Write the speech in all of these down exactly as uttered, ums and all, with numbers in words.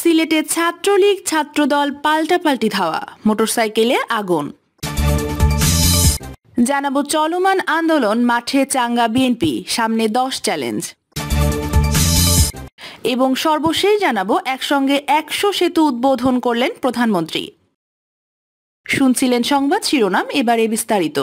সিলেটে ছাত্রলীগ ছাত্রদল পাল্টাপাল্টি ধাওয়া, মোটরসাইকেলে আগুন। জানাবো চলমান আন্দোলন, মাঠে চাঙ্গা বিএনপি, সামনে দশ চ্যালেঞ্জ। এবং সর্বশেষ জানাবো একসঙ্গে একশো সেতু উদ্বোধন করলেন প্রধানমন্ত্রী। শুনছিলেন সংবাদ শিরোনাম, এবারে বিস্তারিত।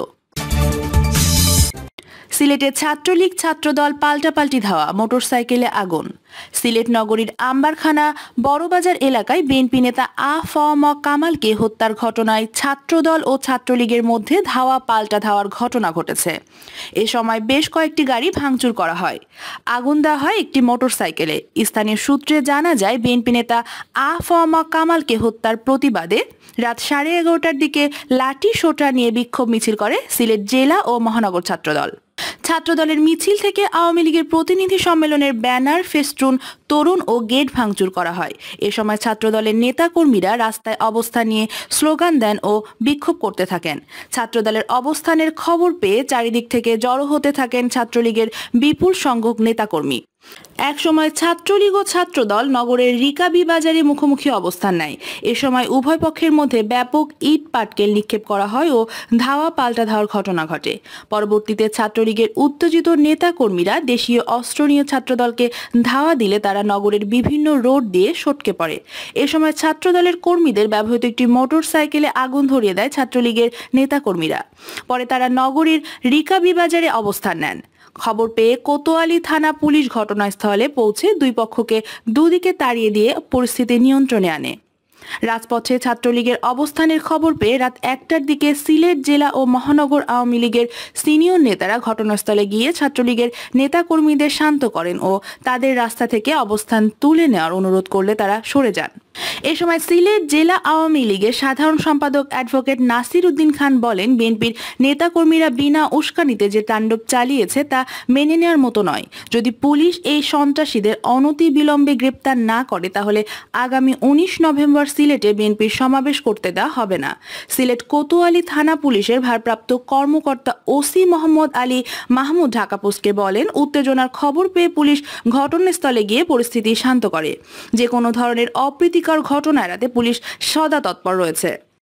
সিলেটে ছাত্রলীগ ছাত্রদল পাল্টাপাল্টি ধাওয়া, মোটরসাইকেলে আগুন। সিলেট নগরীর আম্বারখানা বড়বাজার এলাকায় বিএনপি নেতা আ ফ ম কামালকে হত্যার ঘটনায় ছাত্রদল ও ছাত্রলীগের মধ্যে ধাওয়া পাল্টা ধাওয়ার ঘটনা ঘটেছে। এ সময় বেশ কয়েকটি গাড়ি ভাঙচুর করা হয়, আগুন দেওয়া হয় একটি মোটরসাইকেলে। স্থানীয় সূত্রে জানা যায়, বিএনপি নেতা আ ফ ম কামালকে হত্যার প্রতিবাদে রাত সাড়ে এগারোটার দিকে লাঠি সোটা নিয়ে বিক্ষোভ মিছিল করে সিলেট জেলা ও মহানগর ছাত্রদল। ছাত্রদলের মিছিল থেকে আওয়ামী লীগের প্রতিনিধি সম্মেলনের ব্যানার, ফেস্টুন, তরুণ ও গেট ভাঙচুর করা হয়। এ সময় ছাত্রদলের নেতাকর্মীরা রাস্তায় অবস্থান নিয়ে স্লোগান দেন ও বিক্ষোভ করতে থাকেন। ছাত্রদলের অবস্থানের খবর পেয়ে চারিদিক থেকে জড়ো হতে থাকেন ছাত্রলীগের বিপুল সংখ্যক নেতাকর্মী। একসময় ছাত্রলীগ ও ছাত্রদল নগরের রিকাবি বাজারে মুখোমুখি অবস্থান নেয়। এ সময় উভয় পক্ষের মধ্যে ব্যাপক ইট পাটকেল নিক্ষেপ করা হয় ও ধাওয়া পাল্টা ধাওয়ার ঘটনা ঘটে। পরবর্তীতে ছাত্রলীগের উত্তেজিত নেতাকর্মীরা দেশীয় অস্ত্র নিয়ে ছাত্রদলকে ধাওয়া দিলে তারা নগরের বিভিন্ন রোড দিয়ে সটকে পড়ে। এ সময় ছাত্রদলের কর্মীদের ব্যবহৃত একটি মোটর সাইকেলে আগুন ধরিয়ে দেয় ছাত্রলীগের নেতাকর্মীরা। পরে তারা নগরীর রিকাবি বাজারে অবস্থান নেন। খবর পেয়ে কোতোয়ালি থানা পুলিশ ঘটনাস্থলে পৌঁছে দুই পক্ষকে দুদিকে তাড়িয়ে দিয়ে পরিস্থিতি নিয়ন্ত্রণে আনে। রাজপথে ছাত্রলীগের অবস্থানের খবর পেয়ে রাত একটার দিকে সিলেট জেলা ও মহানগর আওয়ামী লীগের সিনিয়র নেতারা ঘটনাস্থলে গিয়ে ছাত্রলীগের নেতাকর্মীদের শান্ত করেন ও তাদের রাস্তা থেকে অবস্থান তুলে নেওয়ার অনুরোধ করলে তারা সরে যান। এ সময় সিলেট জেলা আওয়ামী লীগের সাধারণ সম্পাদক অ্যাডভোকেট নাসির উদ্দিন খান বলেন, বিএনপির নেতাকর্মীরা বিনা উস্কানিতে যে তাণ্ডব চালিয়েছে তা মেনে নেওয়ার মতো নয়। যদি পুলিশ এই সন্ত্রাসীদের অনতি বিলম্বে গ্রেপ্তার না করে তাহলে আগামী উনিশ নভেম্বর সিলেটে বিএনপির সমাবেশ করতে দেওয়া হবে না। সিলেট কোতোয়ালি থানা পুলিশের ভারপ্রাপ্ত কর্মকর্তা ওসি মোহাম্মদ আলী মাহমুদ ঢাকা পোস্টকে বলেন, উত্তেজনার খবর পেয়ে পুলিশ ঘটনাস্থলে গিয়ে পরিস্থিতি শান্ত করে। যে কোনো ধরনের অপ্রীতিকর ঘটনা এড়াতে পুলিশ সদা তৎপর রয়েছে।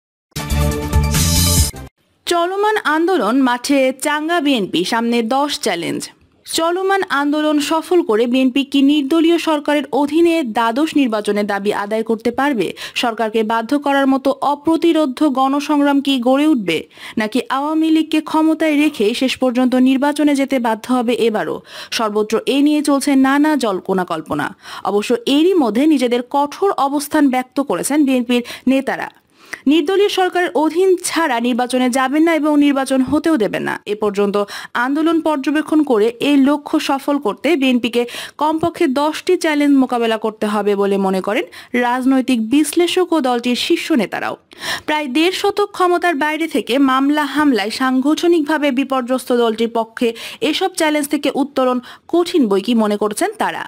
চলমান আন্দোলন, মাঠে চাঙ্গা বিএনপি, সামনে দশ চ্যালেঞ্জ। চলমান আন্দোলন সফল করে বিএনপি কি নির্দলীয় সরকারের অধীনে দ্বাদশ নির্বাচনের দাবি আদায় করতে পারবে? সরকারকে বাধ্য করার মতো অপ্রতিরোধ্য গণসংগ্রাম কি গড়ে উঠবে, নাকি আওয়ামী লীগকে ক্ষমতায় রেখে শেষ পর্যন্ত নির্বাচনে যেতে বাধ্য হবে এবারও? সর্বত্র এ নিয়ে চলছে নানা জল্পনা কল্পনা। অবশ্য এরই মধ্যে নিজেদের কঠোর অবস্থান ব্যক্ত করেছেন বিএনপির নেতারা। নির্দলীয় সরকারের অধীন ছাড়া নির্বাচনে যাবেন না এবং নির্বাচন হতেও দেবেন না। এ পর্যন্ত আন্দোলন পর্যবেক্ষণ করে এই লক্ষ্য সফল করতে বিএনপিকে কমপক্ষে দশটি চ্যালেঞ্জ মোকাবেলা করতে হবে বলে মনে করেন রাজনৈতিক বিশ্লেষক ও দলটির শীর্ষ নেতারাও। প্রায় দেড় শতক ক্ষমতার বাইরে থেকে মামলা হামলায় সাংগঠনিকভাবে বিপর্যস্ত দলটির পক্ষে এসব চ্যালেঞ্জ থেকে উত্তরণ কঠিন বই কি মনে করছেন তারা।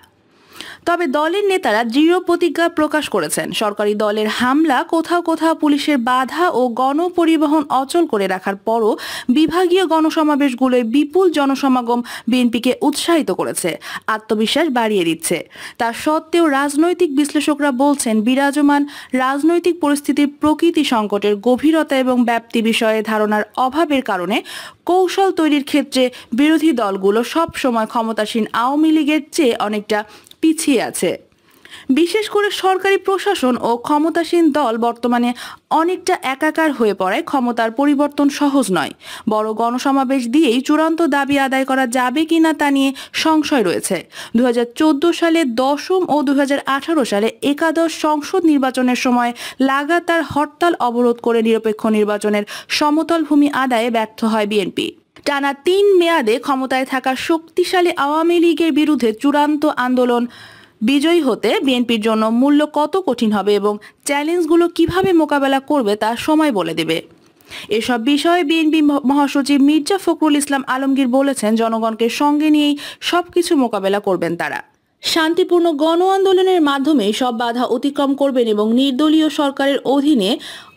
তবে দলের নেতারা দৃঢ় প্রতিজ্ঞা প্রকাশ করেছেন। সরকারি দলের হামলা, কোথাও কোথাও পুলিশের বাধা ও গণপরিবহন অচল করে রাখার পরও বিভাগীয় গণসমাবেশগুলোয় বিপুল জনসমাগম বিএনপিকে উৎসাহিত করেছে, আত্মবিশ্বাস বাড়িয়ে দিচ্ছে। তা সত্ত্বেও রাজনৈতিক বিশ্লেষকরা বলছেন, বিরাজমান রাজনৈতিক পরিস্থিতির প্রকৃতি, সংকটের গভীরতা এবং ব্যাপ্তি বিষয়ে ধারণার অভাবের কারণে কৌশল তৈরির ক্ষেত্রে বিরোধী দলগুলো সব সময় ক্ষমতাসীন আওয়ামী লীগের চেয়ে অনেকটা পিছিয়ে আছে। বিশেষ করে সরকারি প্রশাসন ও ক্ষমতাসীন দল বর্তমানে অনেকটা একাকার হয়ে পড়ায় ক্ষমতার পরিবর্তন সহজ নয়। বড় গণসমাবেশ দিয়েই চূড়ান্ত দাবি আদায় করা যাবে কিনা তা নিয়ে সংশয় রয়েছে। দু হাজার চোদ্দ সালে দশম ও দু হাজার আঠারো সালে একাদশ সংসদ নির্বাচনের সময় লাগাতার হরতাল অবরোধ করে নিরপেক্ষ নির্বাচনের সমতল ভূমি আদায়ে ব্যর্থ হয় বিএনপি। টানা তিন মেয়াদে ক্ষমতায় থাকা শক্তিশালী আওয়ামী লীগের বিরুদ্ধে চূড়ান্ত আন্দোলন বিজয়ী হতে বিএনপির জন্য মূল্য কত কঠিন হবে এবং চ্যালেঞ্জগুলো কিভাবে মোকাবেলা করবে তা সময় বলে দেবে। এসব বিষয়ে বিএনপি মহাসচিব মির্জা ফখরুল ইসলাম আলমগীর বলেছেন, জনগণকে সঙ্গে নিয়েই সবকিছু মোকাবেলা করবেন তারা। শান্তিপূর্ণ গণ আন্দোলনের মাধ্যমে সব বাধা অতিক্রম করবেন এবং নির্দলীয় সরকারের অধীনে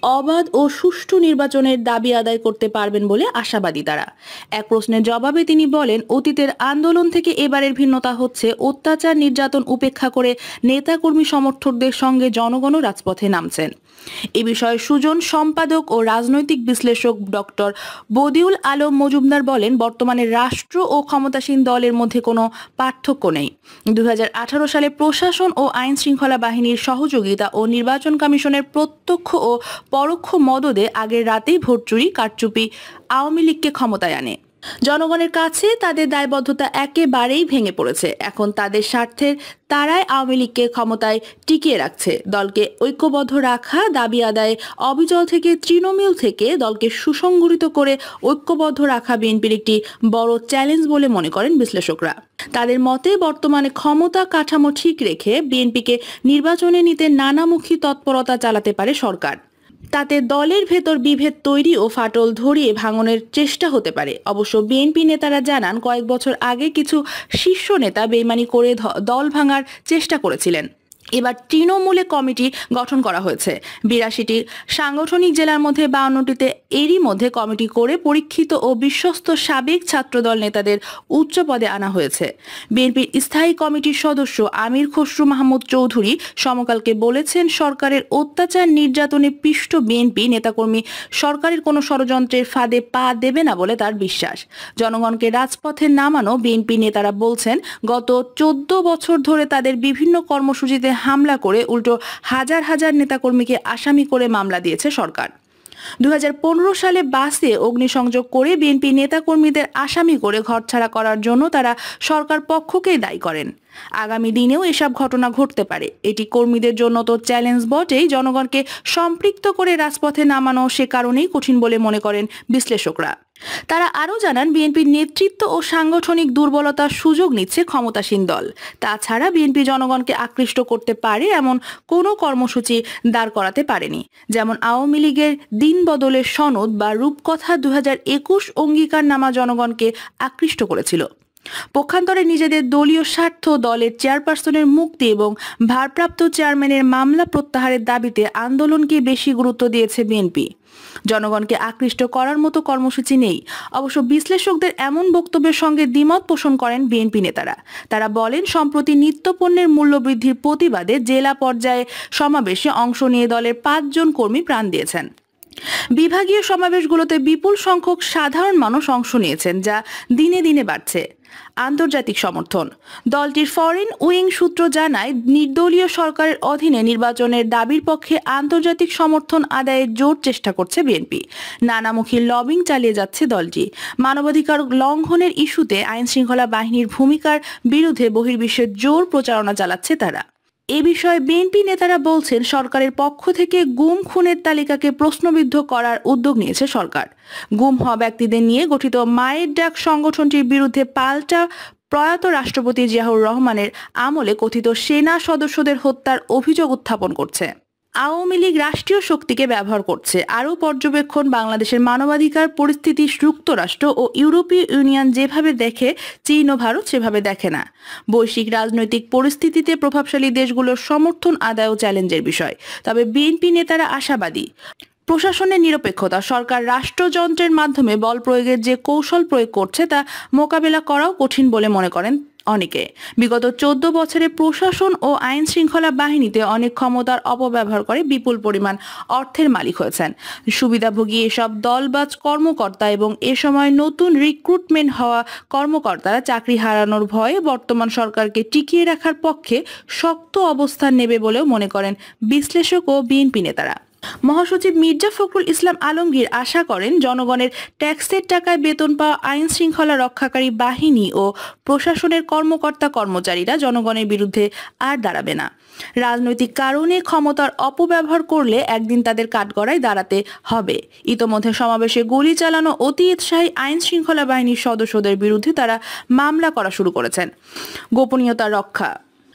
অবাধ ও সুষ্ঠু নির্বাচনের দাবি আদায় করতে পারবেন বলে আশাবাদী তারা। এক প্রশ্নের জবাবে তিনি বলেন, অতীতের আন্দোলন থেকে এবারের ভিন্নতা হচ্ছে অত্যাচার নির্যাতন উপেক্ষা করে নেতাকর্মী সমর্থকদের সঙ্গে জনগণও রাজপথে নামছেন। এ বিষয়ে সুজন সম্পাদক ও রাজনৈতিক বিশ্লেষক ডক্টর বদিউল আলম মজুমদার বলেন, বর্তমানে রাষ্ট্র ও ক্ষমতাসীন দলের মধ্যে কোনো পার্থক্য নেই। দুই হাজার আঠারো সালে প্রশাসন ও আইন শৃঙ্খলা বাহিনীর সহযোগিতা ও নির্বাচন কমিশনের প্রত্যক্ষ ও পরোক্ষ মদদে আগের রাতেই ভোট চুরি কারচুপি আওয়ামী লীগকে ক্ষমতায় আনে। জনগণের কাছে তাদের দায়বদ্ধতা একেবারেই ভেঙে পড়েছে। এখন তাদের স্বার্থের তারাই আওয়ামী লীগকে ক্ষমতায় টিকিয়ে রাখছে। দলকে ঐক্যবদ্ধ রাখা, দাবি আদায়ে অবিচল থেকে তৃণমূল থেকে দলকে সুসংগঠিত করে ঐক্যবদ্ধ রাখা বিএনপির একটি বড় চ্যালেঞ্জ বলে মনে করেন বিশ্লেষকরা। তাদের মতে বর্তমানে ক্ষমতা কাঠামো ঠিক রেখে বিএনপিকে নির্বাচনে নিতে নানামুখী তৎপরতা চালাতে পারে সরকার। তাতে দলের ভেতর বিভেদ তৈরি ও ফাটল ধরিয়ে ভাঙনের চেষ্টা হতে পারে। অবশ্য বিএনপি নেতারা জানান, কয়েক বছর আগে কিছু শীর্ষ নেতা বেইমানি করে দল ভাঙার চেষ্টা করেছিলেন। এবার তৃণমূলে কমিটি গঠন করা হয়েছে। বিরাশিটি সাংগঠনিক জেলার মধ্যে বাউন্নটিতে এরই মধ্যে কমিটি করে পরীক্ষিত ও বিশ্বস্ত সাবেক ছাত্রদল নেতাদের উচ্চ পদে আনা হয়েছে। বিএনপির স্থায়ী কমিটির সদস্য আমির খসরু মাহমুদ চৌধুরী সমকালকে বলেছেন, সরকারের অত্যাচার নির্যাতনে পিষ্ট বিএনপি নেতাকর্মী সরকারের কোনো ষড়যন্ত্রের ফাঁদে পা দেবে না বলে তার বিশ্বাস। জনগণকে রাজপথে নামানো বিএনপি নেতারা বলছেন, গত চোদ্দ বছর ধরে তাদের বিভিন্ন কর্মসূচিতে হামলা করে উল্টো হাজার হাজার নেতাকর্মীকে আসামি করে মামলা দিয়েছে সরকার। দুই হাজার পনেরো সালে বাসে অগ্নিসংযোগ করে বিএনপি নেতাকর্মীদের আসামি করে ঘরছাড়া করার জন্য তারা সরকার পক্ষকেই দায়ী করেন। আগামী দিনেও এসব ঘটনা ঘটতে পারে। এটি কর্মীদের জন্য তো চ্যালেঞ্জ বটেই, জনগণকে সম্পৃক্ত করে রাজপথে নামানো সে কারণেই কঠিন বলে মনে করেন বিশ্লেষকরা। তারা আরও জানান, বিএনপির নেতৃত্ব ও সাংগঠনিক দুর্বলতার সুযোগ নিচ্ছে ক্ষমতাসীন দল। তাছাড়া বিএনপি জনগণকে আকৃষ্ট করতে পারে এমন কোনো কর্মসূচি দাঁড় করাতে পারেনি। যেমন আওয়ামী লীগের দিন বদলের সনদ বা রূপকথা দুই হাজার একুশ অঙ্গীকারনামা জনগণকে আকৃষ্ট করেছিল। পক্ষান্তরে নিজেদের দলীয় স্বার্থ, দলের চেয়ারপারসনের মুক্তি এবং ভারপ্রাপ্ত চেয়ারম্যানের মামলা প্রত্যাহারের দাবিতে আন্দোলনকে বেশি গুরুত্ব দিয়েছে বিএনপি। জনগণকে আকৃষ্ট করার মতো কর্মসূচি নেই। অবশ্য বিশ্লেষকদের এমন বক্তব্যের সঙ্গে দ্বিমত পোষণ করেন বিএনপি নেতারা। তারা বলেন, সম্প্রতি নিত্যপণ্যের মূল্য বৃদ্ধির প্রতিবাদে জেলা পর্যায়ে সমাবেশে অংশ নিয়ে দলের পাঁচজন কর্মী প্রাণ দিয়েছেন। বিভাগীয় সমাবেশগুলোতে বিপুল সংখ্যক সাধারণ মানুষ অংশ নিয়েছেন, যা দিনে দিনে বাড়ছে। আন্তর্জাতিক সমর্থন। দলটির ফরেন উইং সূত্র জানায়, নির্দলীয় সরকারের অধীনে নির্বাচনের দাবির পক্ষে আন্তর্জাতিক সমর্থন আদায়ের জোর চেষ্টা করছে বিএনপি। নানামুখী লবিং চালিয়ে যাচ্ছে দলটি। মানবাধিকার লঙ্ঘনের ইস্যুতে আইন শৃঙ্খলা বাহিনীর ভূমিকার বিরুদ্ধে বহির্বিশ্বের জোর প্রচারণা চালাচ্ছে তারা। এ বিষয়ে বিএনপি নেতারা বলছেন, সরকারের পক্ষ থেকে গুম খুনের তালিকাকে প্রশ্নবিদ্ধ করার উদ্যোগ নিয়েছে সরকার। গুম হওয়া ব্যক্তিদের নিয়ে গঠিত মায়ের ডাক সংগঠনটির বিরুদ্ধে পাল্টা প্রয়াত রাষ্ট্রপতি জিয়াউর রহমানের আমলে কথিত সেনা সদস্যদের হত্যার অভিযোগ উত্থাপন করছে। আওয়ামী লীগ রাষ্ট্রীয় শক্তিকে ব্যবহার করছে। আরও পর্যবেক্ষণ, বাংলাদেশের মানবাধিকার পরিস্থিতি যুক্তরাষ্ট্র ও ইউরোপীয় ইউনিয়ন যেভাবে দেখে, চীন ও ভারত সেভাবে দেখে না। বৈশ্বিক রাজনৈতিক পরিস্থিতিতে প্রভাবশালী দেশগুলোর সমর্থন আদায়ও চ্যালেঞ্জের বিষয়। তবে বিএনপি নেতারা আশাবাদী, প্রশাসনের নিরপেক্ষতা, সরকার রাষ্ট্রযন্ত্রের মাধ্যমে বল প্রয়োগের যে কৌশল প্রয়োগ করছে তা মোকাবেলা করাও কঠিন বলে মনে করেন অনেকে। বিগত চোদ্দ বছরে প্রশাসন ও আইন শৃঙ্খলা বাহিনীতে অনেক ক্ষমতার অপব্যবহার করে বিপুল পরিমাণ অর্থের মালিক হয়েছেন সুবিধাভোগী এসব দলবাজ কর্মকর্তা, এবং এ সময় নতুন রিক্রুটমেন্ট হওয়া কর্মকর্তারা চাকরি হারানোর ভয়ে বর্তমান সরকারকে টিকিয়ে রাখার পক্ষে শক্ত অবস্থান নেবে বলেও মনে করেন বিশ্লেষক ও বিএনপি নেতারা। মহাসচিব মির্জা ফখরুল ইসলাম আলমগীর আশা করেন, জনগণের ট্যাক্সের টাকায় বেতন পাওয়া আইন শৃঙ্খলা রক্ষাকারী বাহিনী ও প্রশাসনের কর্মকর্তা কর্মচারীরা জনগণের বিরুদ্ধে আর দাঁড়াবে না। রাজনৈতিক কারণে ক্ষমতার অপব্যবহার করলে একদিন তাদের কাঠগড়ায় দাঁড়াতে হবে। ইতোমধ্যে সমাবেশে গুলি চালানো অতি উৎসাহী আইন শৃঙ্খলা বাহিনীর সদস্যদের বিরুদ্ধে তারা মামলা করা শুরু করেছেন। গোপনীয়তা রক্ষা।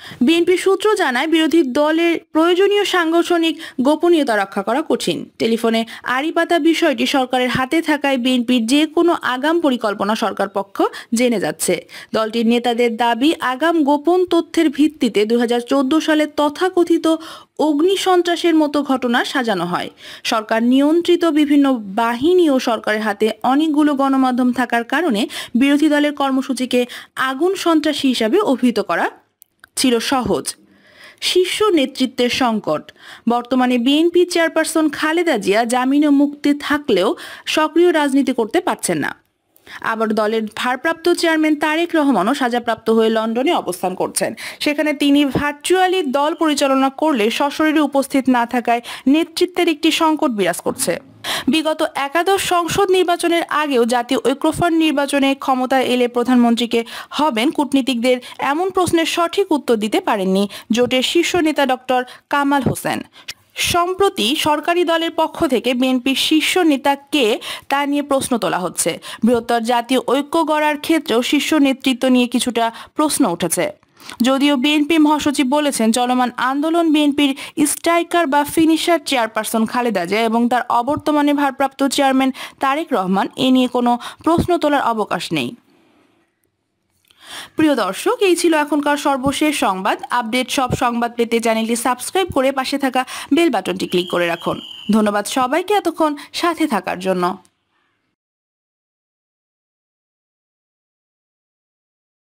বিএনপি সূত্র জানায় বিরোধী দলের প্রয়োজনীয় সাংগঠনিক গোপনীয়তা রক্ষা করা কঠিন। টেলিফোনে আড়ি পাতা বিষয়টি সরকারের হাতে থাকায় বিএনপির যে কোনো আগাম পরিকল্পনা সরকার পক্ষ জেনে যাচ্ছে। দলটির নেতাদের দাবি, আগাম গোপন তথ্যের ভিত্তিতে দুই হাজার চোদ্দ সালে তথাকথিত অগ্নি সন্ত্রাসের মতো ঘটনা সাজানো হয়। সরকার নিয়ন্ত্রিত বিভিন্ন বাহিনী ও সরকারের হাতে অনেকগুলো গণমাধ্যম থাকার কারণে বিরোধী দলের কর্মসূচিকে আগুন সন্ত্রাসী হিসাবে অভিহিত করা ছিল সহজ। শীর্ষ নেতৃত্বের সংকট। বর্তমানে বিএনপি চেয়ারপারসন খালেদা জিয়া জামিনে মুক্তি থাকলেও সক্রিয় রাজনীতি করতে পারছেন না। আবার দলের ভারপ্রাপ্ত চেয়ারম্যান তারেক রহমানও সাজাপ্রাপ্ত হয়ে লন্ডনে অবস্থান করছেন। সেখানে তিনি ভার্চুয়ালি দল পরিচালনা করলে সশরীরে উপস্থিত না থাকায় নেতৃত্বের একটি সংকট বিরাজ করছে। বিগত একাদশ সংসদ নির্বাচনের আগেও জাতীয় ঐক্যফ্রন্ট নির্বাচনে ক্ষমতায় এলে প্রধানমন্ত্রীকে হবেন কূটনীতিকদের এমন প্রশ্নের সঠিক উত্তর দিতে পারেননি জোটের শীর্ষ নেতা ডক্টর কামাল হোসেন। সম্প্রতি সরকারি দলের পক্ষ থেকে বিএনপির শীর্ষ নেতা কে তা নিয়ে প্রশ্ন তোলা হচ্ছে। বৃহত্তর জাতীয় ঐক্য গড়ার ক্ষেত্রেও শীর্ষ নেতৃত্ব নিয়ে কিছুটা প্রশ্ন উঠেছে। যদিও বিএনপি মহাসচিব বলেছেন, চলমান আন্দোলন বিএনপির স্ট্রাইকার বা ফিনিশার চেয়ারপারসন খালেদা জিয়া এবং তার অবর্তমানে ভারপ্রাপ্ত চেয়ারম্যান তারেক রহমান এ নিয়ে কোনো প্রশ্ন তোলার অবকাশ নেই। প্রিয় দর্শক, এই ছিল এখনকার সর্বশেষ সংবাদ। আপডেট সব সংবাদ পেতে চ্যানেলটি সাবস্ক্রাইব করে পাশে থাকা বেল বাটনটি ক্লিক করে রাখুন। ধন্যবাদ সবাইকে এতক্ষণ সাথে থাকার জন্য।